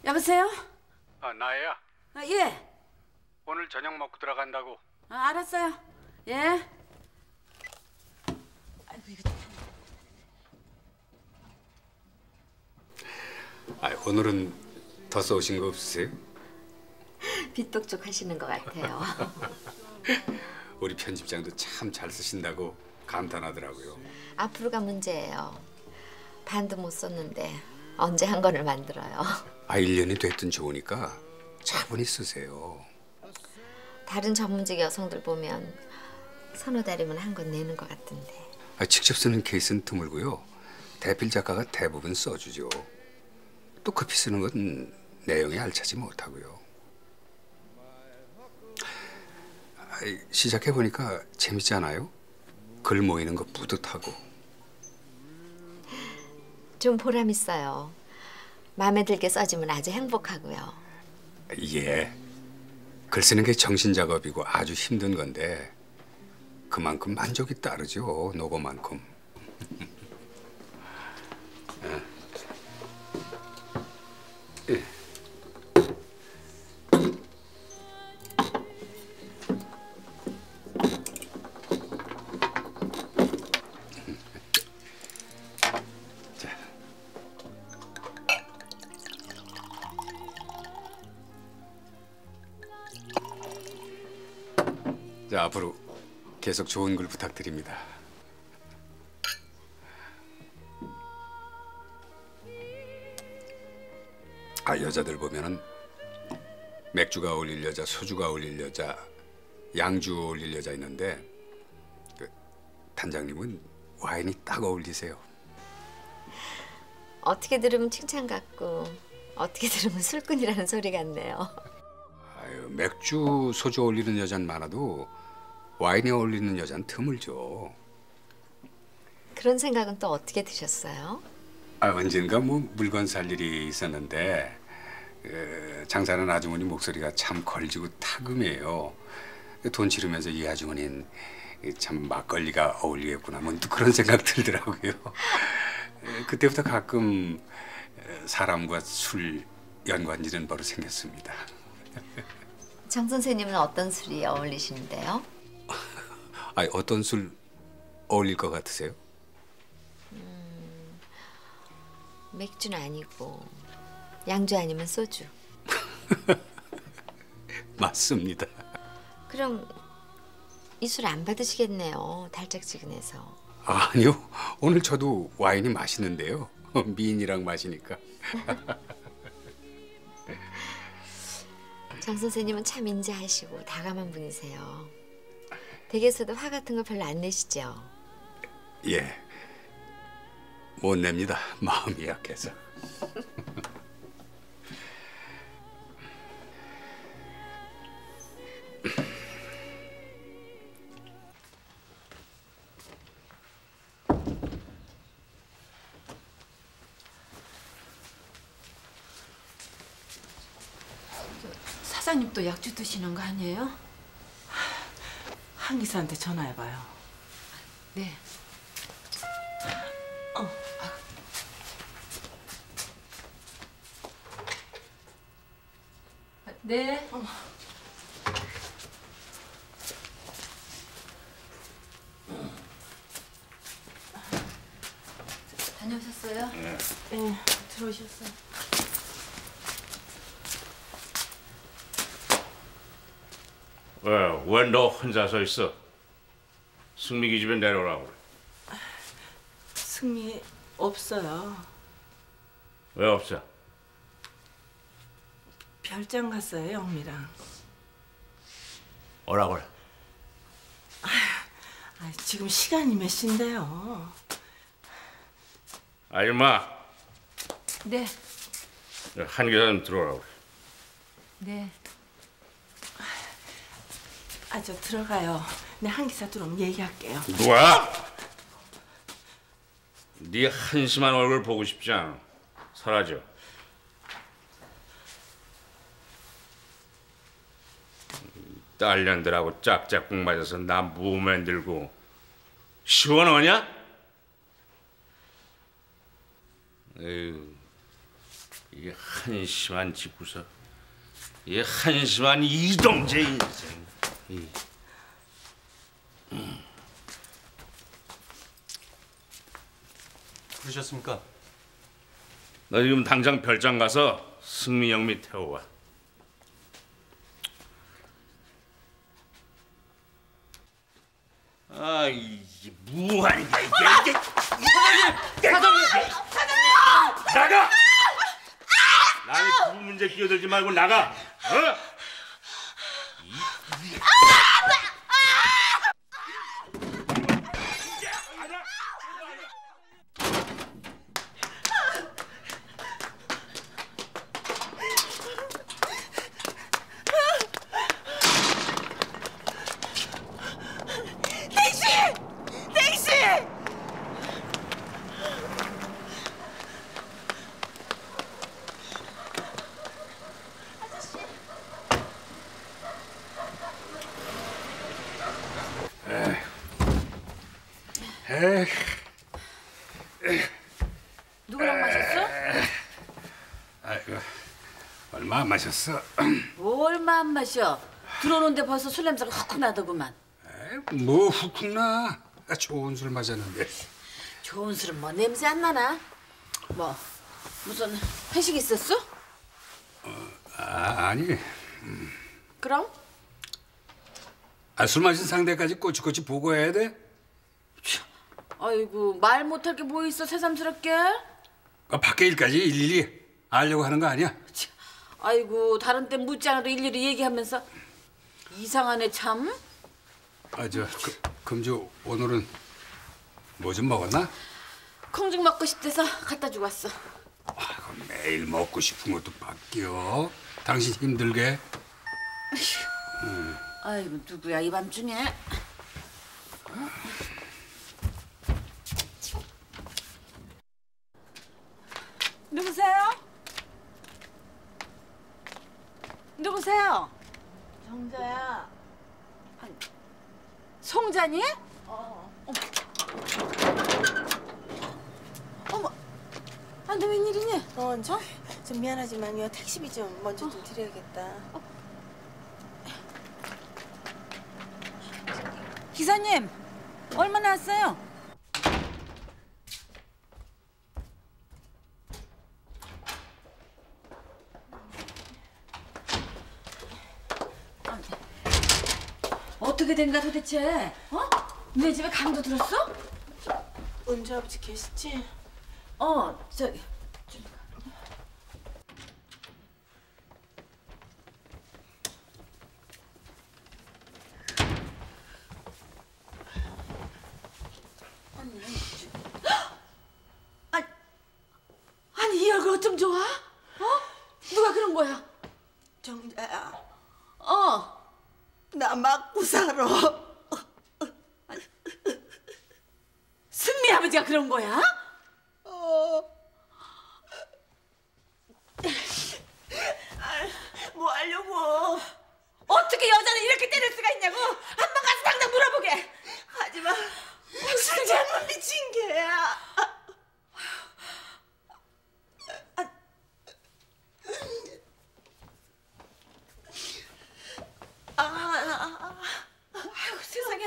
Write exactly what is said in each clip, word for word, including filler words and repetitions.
여보세요? 아, 나야. 아, 예. 오늘 저녁 먹고 들어간다고. 아, 알았어요. 예. 아이고, 이거... 아, 오늘은 더 써오신 거 없으세요? 빚독촉 하시는 것 같아요. 우리 편집장도 참 잘 쓰신다고 감탄하더라고요. 앞으로가 문제예요. 반도 못 썼는데 언제 한 권을 만들어요. 아, 일 년이 됐든 좋으니까 차분히 쓰세요. 다른 전문직 여성들 보면 서너 달이면 한 권 내는 것 같던데. 아, 직접 쓰는 케이스는 드물고요. 대필 작가가 대부분 써주죠. 또 급히 쓰는 건 내용이 알차지 못하고요. 아, 시작해보니까 재밌지 않아요? 글 모이는 거 뿌듯하고. 좀 보람 있어요. 마음에 들게 써주면 아주 행복하고요. 예. 글 쓰는 게 정신작업이고 아주 힘든 건데 그만큼 만족이 따르죠. 노고만큼. 예. 자. 자, 앞으로 계속 좋은 글 부탁드립니다. 아, 여자들 보면은 맥주가 어울릴 여자, 소주가 어울릴 여자, 양주 어울릴 여자 있는데 그 단장님은 와인이 딱 어울리세요. 어떻게 들으면 칭찬 같고 어떻게 들으면 술꾼이라는 소리 같네요. 아유, 맥주, 소주 어울리는 여자는 많아도 와인이 어울리는 여자는 드물죠. 그런 생각은 또 어떻게 드셨어요? 아, 언젠가 뭐 물건 살 일이 있었는데 그 장사하는 아주머니 목소리가 참 걸지고 타금해요. 돈 지르면서 이 아주머니는 참 막걸리가 어울리겠구나 뭐 또 그런 생각 들더라고요. 그때부터 가끔 사람과 술 연관지는 버릇 생겼습니다. 정 선생님은 어떤 술이 어울리시는데요? 아니, 어떤 술 어울릴 것 같으세요? 음, 맥주는 아니고 양주 아니면 소주. 맞습니다. 그럼 이 술 안 받으시겠네요. 달짝지근해서. 아니요, 오늘 저도 와인이 맛있는데요. 미인이랑 마시니까. 정 선생님은 참 인자하시고 다감한 분이세요. 댁에서도 화 같은 거 별로 안 내시죠? 예, 못 냅니다. 마음이 약해서. 사장님 또 약주 드시는 거 아니에요? 한 기사한테 전화해봐요. 네. 어. 네. 어. 다녀오셨어요? 네. 네, 들어오셨어요. 왜, 왜 너 혼자 서 있어? 승미기 집에 내려오라고 그래. 승미 없어요. 왜 없어? 별장 갔어요, 영미랑. 오라고 그래. 아, 지금 시간이 몇 시인데요. 아줌마, 네. 한 기사님 들어오라고 그래. 네. 아, 저 들어가요. 내 한 기사 들어오면 얘기할게요. 누가? 네 한심한 얼굴 보고 싶지 않아. 사라져. 딸년들하고 짝짝꿍 맞아서 나 무맨 들고 시원하냐? 에휴, 이 한심한 집구석, 이 한심한 이동재 인생. 이. 부르셨습니까? 너 지금 당장 별장 가서 승미 영미 태워와. 아, 이게 무한이야 이게 이게. 사장님, 사장님, 나가. 남의 부부 문제 끼어들지 말고 나가. 어? 누구랑 마셨어? 아이고, 얼마 안 마셨어? 얼마 안 마셔. 들어오는데 벌써 술 냄새가 훅훅 나더구만. 에이, 뭐 훅훅 나? 아, 좋은 술 마셨는데. 좋은 술은 뭐 냄새 안 나나? 뭐 무슨 회식 있었어? 아, 아니. 그럼? 아, 술 마신 상대까지 꼬치꼬치 보고해야 돼? 아이고 말 못할 게 뭐 있어 새삼스럽게? 아, 밖에 일까지 일일이 알려고 하는 거 아니야? 참, 아이고 다른 때 묻지 않아도 일일이 얘기하면서 이상하네 참. 아, 저 그, 금주 오늘은 뭐 좀 먹었나? 콩죽 먹고 싶대서 갖다 주고 왔어. 아, 그럼 매일 먹고 싶은 것도 바뀌어. 당신 힘들게. 아이고 누구야 이 밤중에? 누구세요? 누구세요? 정자야. 송자니? 어. 어머. 어머. 아, 너 웬일이니? 어, 저, 좀 미안하지만요. 택시비 좀 먼저 좀 드려야겠다. 기사님, 얼마나 왔어요? 어떻게 된가 도대체? 어? 내 집에 강도 들었어? 은주 아버지 계시지? 어, 저기. 아니, 아니 이 얼굴 어쩜 좋아? 어? 누가 그런 거야? 정자야, 어. 나 맞고 살아. 승미 아버지가 그런 거야? 어. 뭐 하려고? 어떻게 여자는 이렇게 때릴 수가 있냐고? 한번 가서 당장 물어보게. 하지마. 무슨 잘못 미친 개야. 아, 아이고 세상에.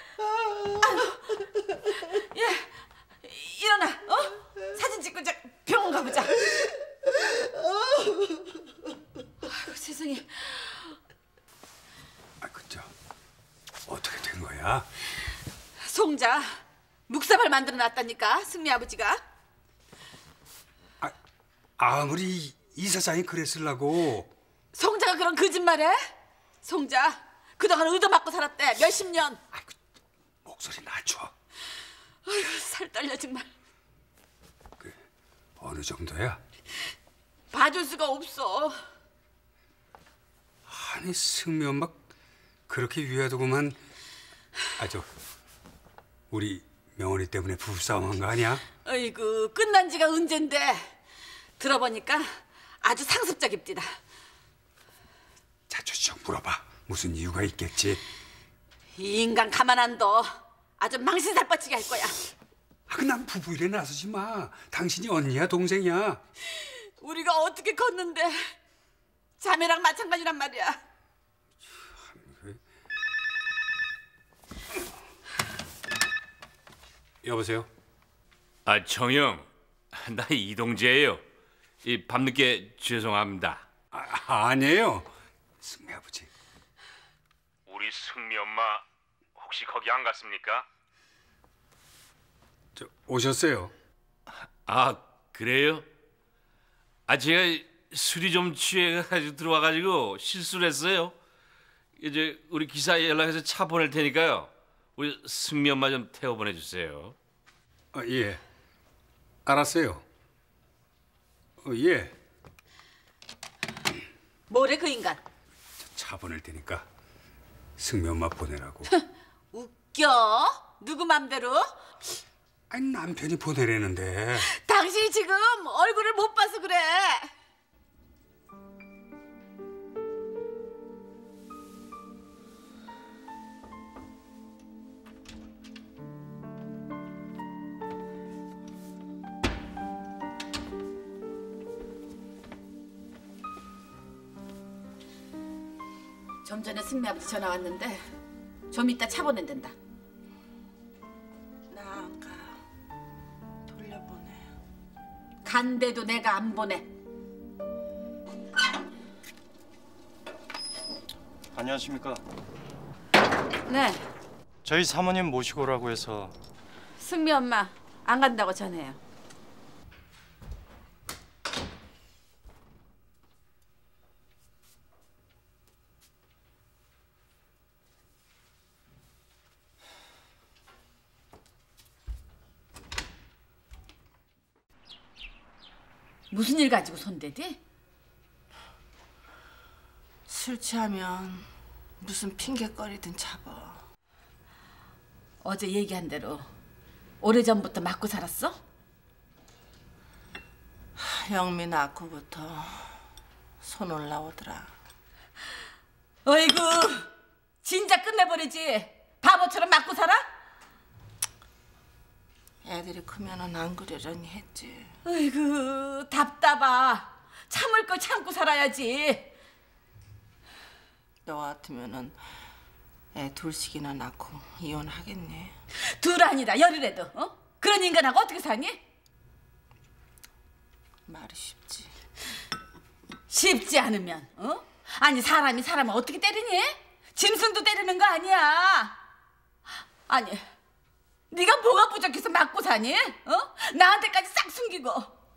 아이고. 예, 일어나. 어? 사진 찍고 자 병원 가보자. 아이고 세상에. 아, 그죠? 어떻게 된 거야? 송자 묵사발 만들어 놨다니까 승미 아버지가. 아, 아무리 이사장이 그랬으려고. 송자가 그런 거짓말해? 송자 그동안 의도맞고 살았대 몇십 년. 아이고, 목소리 낮춰. 아이고 살 떨려 정말. 그, 어느 정도야? 봐줄 수가 없어. 아니, 승미 엄마 그렇게 위하더구만. 아, 저 우리 명월이 때문에 부부싸움 한 거 아니야? 아이고 끝난 지가 언젠데. 들어보니까 아주 상습적입디다. 자초지종 물어봐. 무슨 이유가 있겠지. 이 인간 가만 안 둬. 아주 망신살뻗치게 할 거야. 아, 그 난 부부 일에 나서지 마. 당신이 언니야 동생이야. 우리가 어떻게 컸는데 자매랑 마찬가지란 말이야. 여보세요? 아, 정영, 나 이동재예요. 이 밤늦게 죄송합니다. 아, 아니에요. 승미 아버지. 우리 승미 엄마 혹시 거기 안 갔습니까? 저 오셨어요? 아, 그래요? 아, 제가 술이 좀 취해가지고 들어와가지고 실수를 했어요. 이제 우리 기사 연락해서 차 보낼 테니까요. 우리 승미 엄마 좀 태워 보내주세요. 아, 예. 알았어요. 어, 예. 뭐래 그 인간? 차 보낼 테니까 승미 엄마 보내라고. 웃겨? 누구 맘대로? 아니 남편이 보내라는데. 당신이 지금 얼굴을 못 봐서 그래. 좀 전에 승미 아버지 전화 왔는데 좀 이따 차 보낸댄다. 나 안 가. 돌려보내. 간대도 내가 안 보내. 안녕하십니까. 네, 저희 사모님 모시고 오라고 해서. 승미 엄마 안 간다고 전해요. 무슨 일 가지고 손대디? 술 취하면 무슨 핑계거리든 잡아. 어제 얘기한 대로 오래전부터 맞고 살았어? 영미 낳고부터 손 올라오더라. 어이구, 진짜 끝내버리지. 바보처럼 맞고 살아? 애들이 크면은 안 그러려니 했지. 어이구, 답답하. 참을 걸 참고 살아야지. 너 같으면은 애 둘씩이나 낳고 이혼하겠네. 둘 아니라 열이라도, 어? 그런 인간하고 어떻게 사니? 말이 쉽지. 쉽지 않으면, 어? 아니 사람이 사람을 어떻게 때리니? 짐승도 때리는 거 아니야. 아니, 네가 뭐가 부족해서 맞고 사니? 어? 나한테까지 싹 숨기고.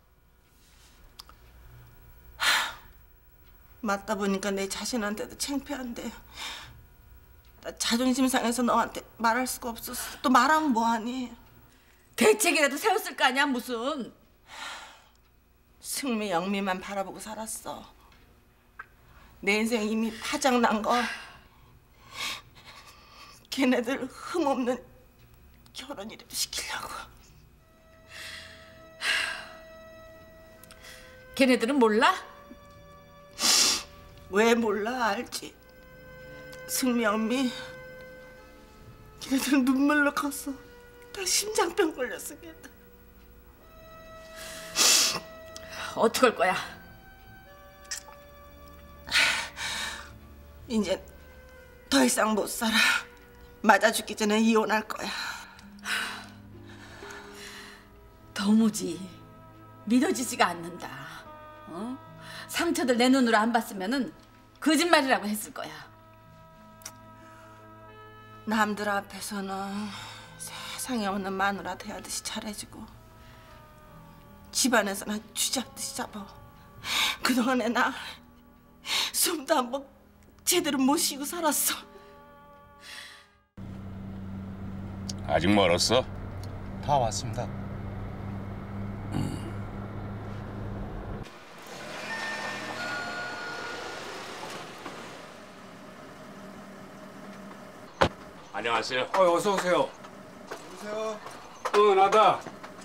맞다 보니까 내 자신한테도 창피한데. 나 자존심 상해서 너한테 말할 수가 없었어. 또 말하면 뭐하니? 대책이라도 세웠을 거 아니야 무슨. 승미 영미만 바라보고 살았어. 내 인생 이미 파장 난 거. 걔네들 흠없는 결혼이라도 시키려고. 걔네들은 몰라? 왜 몰라? 알지. 승미 영미 걔네들은 눈물로 컸어. 다 심장병 걸렸어. 걔네들. 어떡할 거야? 이제 더 이상 못 살아. 맞아 죽기 전에 이혼할 거야. 도무지 믿어지지가 않는다. 어? 상처들 내 눈으로 안 봤으면은 거짓말이라고 했을 거야. 남들 앞에서는 세상에 없는 마누라 대하듯이 잘해주고 집안에서는 쥐잡듯이 잡아. 그동안에 나 숨도 한번 제대로 못 쉬고 살았어. 아직 멀었어? 다 왔습니다. 안녕하세요. 어, 어서 오세요. 오세요. 어, 나다.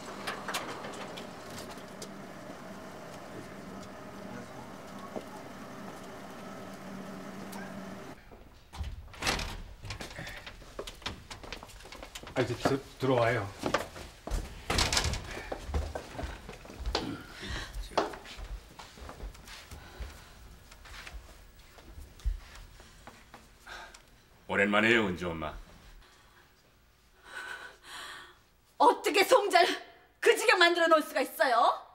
아, 이제 들, 들어와요. 오랜만이에요, 은주 엄마. 어떻게 송자를 그 지경 만들어 놓을 수가 있어요?